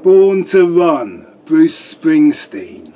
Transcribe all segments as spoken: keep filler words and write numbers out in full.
Born to Run, Bruce Springsteen.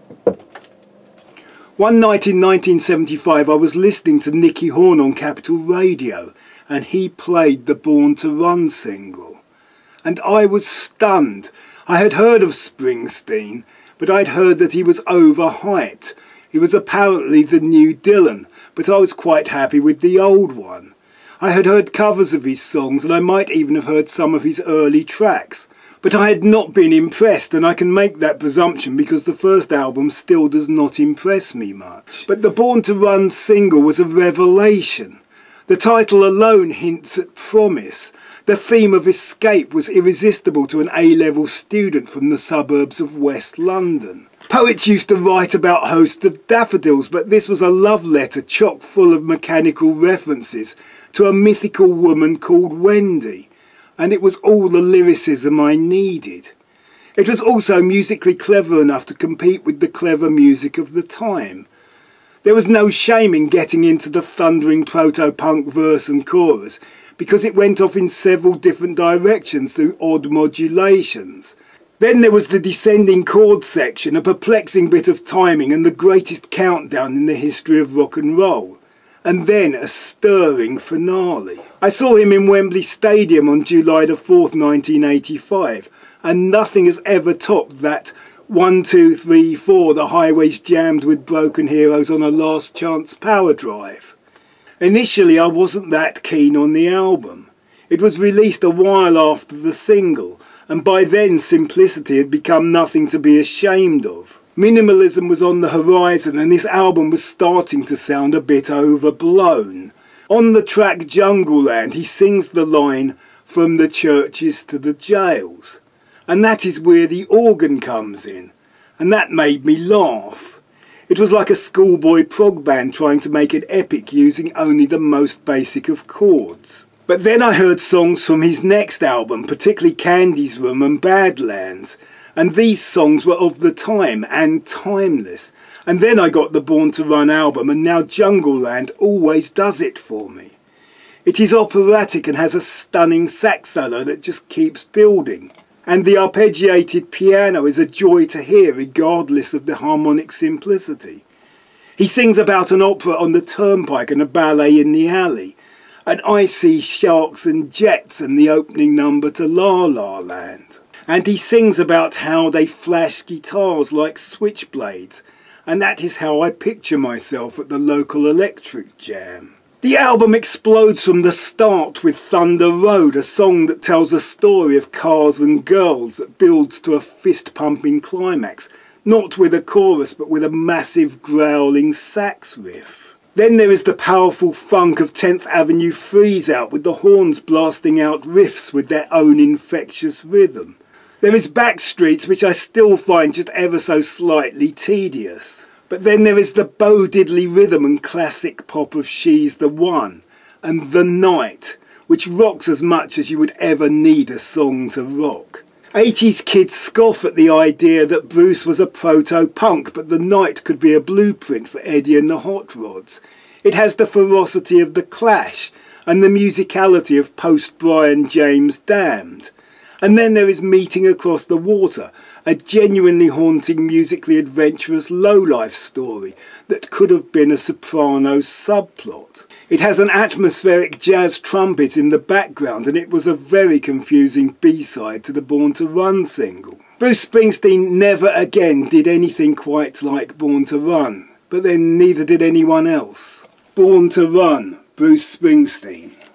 One night in nineteen seventy-five I was listening to Nicky Horn on Capital Radio and he played the Born to Run single. And I was stunned. I had heard of Springsteen, but I'd heard that he was overhyped. He was apparently the new Dylan, but I was quite happy with the old one. I had heard covers of his songs and I might even have heard some of his early tracks. But I had not been impressed, and I can make that presumption because the first album still does not impress me much. But the Born to Run single was a revelation. The title alone hints at promise. The theme of escape was irresistible to an A-level student from the suburbs of West London. Poets used to write about hosts of daffodils, but this was a love letter chock full of mechanical references to a mythical woman called Wendy. And it was all the lyricism I needed. It was also musically clever enough to compete with the clever music of the time. There was no shame in getting into the thundering proto-punk verse and chorus, because it went off in several different directions through odd modulations. Then there was the descending chord section, a perplexing bit of timing and the greatest countdown in the history of rock and roll. And then a stirring finale. I saw him in Wembley Stadium on July the fourth, nineteen eighty-five, and nothing has ever topped that one, two, three, four, the highway's jammed with broken heroes on a last chance power drive. Initially I wasn't that keen on the album. It was released a while after the single, and by then simplicity had become nothing to be ashamed of. Minimalism was on the horizon and this album was starting to sound a bit overblown. On the track Jungleland he sings the line, "From the churches to the jails." And that is where the organ comes in. And that made me laugh. It was like a schoolboy prog band trying to make it epic using only the most basic of chords. But then I heard songs from his next album, particularly Candy's Room and Badlands. And these songs were of the time and timeless. And then I got the Born to Run album, and now Jungleland always does it for me. It is operatic and has a stunning sax solo that just keeps building. And the arpeggiated piano is a joy to hear regardless of the harmonic simplicity. He sings about an opera on the turnpike and a ballet in the alley. And I see sharks and jets and the opening number to La La Land. And he sings about how they flash guitars like switchblades, and that is how I picture myself at the local electric jam. The album explodes from the start with Thunder Road, a song that tells a story of cars and girls that builds to a fist-pumping climax, not with a chorus but with a massive growling sax riff. Then there is the powerful funk of tenth Avenue Freeze Out with the horns blasting out riffs with their own infectious rhythm. There is Backstreets, which I still find just ever so slightly tedious. But then there is the Bo Diddley rhythm and classic pop of She's the One, and The Night, which rocks as much as you would ever need a song to rock. eighties kids scoff at the idea that Bruce was a proto-punk, but The Night could be a blueprint for Eddie and the Hot Rods. It has the ferocity of The Clash, and the musicality of post-Brian James Damned. And then there is Meeting Across the Water, a genuinely haunting, musically adventurous low-life story that could have been a Sopranos subplot. It has an atmospheric jazz trumpet in the background, and it was a very confusing B-side to the Born to Run single. Bruce Springsteen never again did anything quite like Born to Run, but then neither did anyone else. Born to Run, Bruce Springsteen.